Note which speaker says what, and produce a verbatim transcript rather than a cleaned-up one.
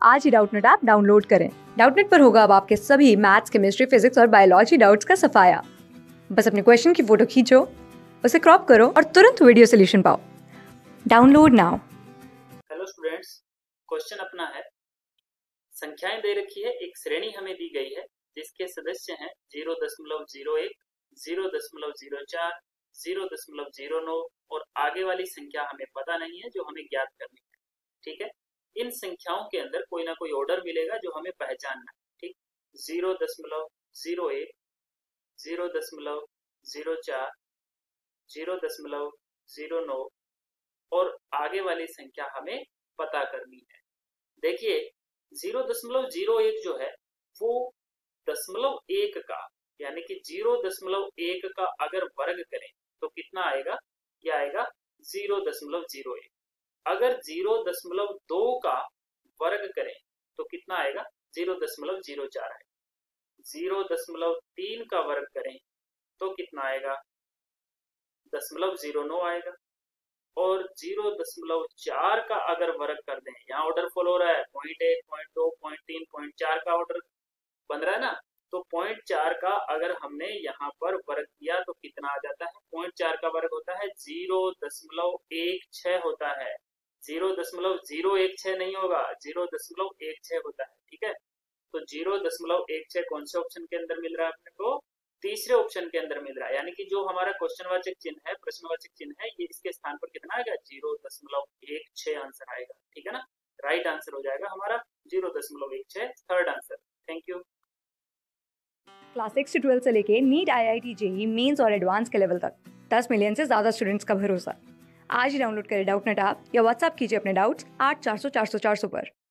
Speaker 1: आज ही Doubtnut app download करें। डाउटनेट पर होगा अब आपके सभी मैथ्स, केमिस्ट्री, फिजिक्स और बायोलॉजी डाउट्स का सफाया। बस अपने क्वेश्चन की फोटो खींचो, उसे क्रॉप करो और तुरंत वीडियो सोल्यूशन पाओ। Download now.
Speaker 2: Hello students, question अपना है, संख्याएं दे रखी है, एक श्रेणी हमें दी गई है जिसके सदस्य हैं जीरो दशमलव जीरो एक, जीरो दशमलव जीरो चार, जीरो दशमलव जीरो नौ और आगे वाली संख्या हमें पता नहीं है जो हमें ज्ञात करनी है। ठीक है, इन संख्याओं के अंदर कोई ना कोई ऑर्डर मिलेगा जो हमें पहचानना है। ठीक, जीरो दशमलव जीरो एक, जीरो दशमलव जीरो चार, जीरो दशमलव जीरो नौ और आगे वाली संख्या हमें पता करनी है। देखिए, जीरो दशमलव जीरो एक जो है वो दशमलव एक का यानी कि जीरो दशमलव एक का अगर वर्ग करें तो कितना आएगा? क्या आएगा? जीरो दशमलव जीरो एक। अगर जीरो दशमलव दो का वर्ग करें तो कितना आएगा? जीरो दशमलव जीरो चार आएगा। जीरो दशमलव तीन का वर्ग करें तो कितना आएगा? दशमलव जीरो नौ आएगा। और जीरो दशमलव चार का अगर वर्ग कर दें, यहाँ ऑर्डर फॉलो हो रहा है, पॉइंट एक, पॉइंट दो, पॉइंट तीन, पॉइंट चार का ऑर्डर बन रहा है ना, तो पॉइंट चार का अगर हमने यहाँ पर वर्ग किया तो कितना आ जाता है? पॉइंट चार का वर्ग होता है जीरो दशमलव एक छह होता है। जीरो दशमलव जीरो एक छह नहीं होगा, जीरो दशमलव एक छह होता है। ठीक है, तो जीरो दशमलव एक छह कौन से ऑप्शन के अंदर मिल रहा है अपने को? तीसरे ऑप्शन के अंदर मिल रहा है। यानी कि जो हमारा क्वेश्चनवाचक चिन्ह है, प्रश्नवाचक चिन्ह है, ये इसके स्थान पर कितना आएगा? जीरो दशमलव एक छह आंसर आएगा। ठीक है ना, राइट आंसर हो जाएगा हमारा जीरो दशमलव एक छह, third answer. Thank you.
Speaker 1: Class six से ट्वेल्थ से लेके NEET, I I T, JEE mains और एडवांस के लेवल तक दस मिलियन से ज्यादा स्टूडेंट्स का भरोसा। आज ही डाउनलोड करें डाउटनेट ऐप या व्हाट्सएप कीजिए अपने डाउट्स आठ चार सौ चार सौ चार सौ पर।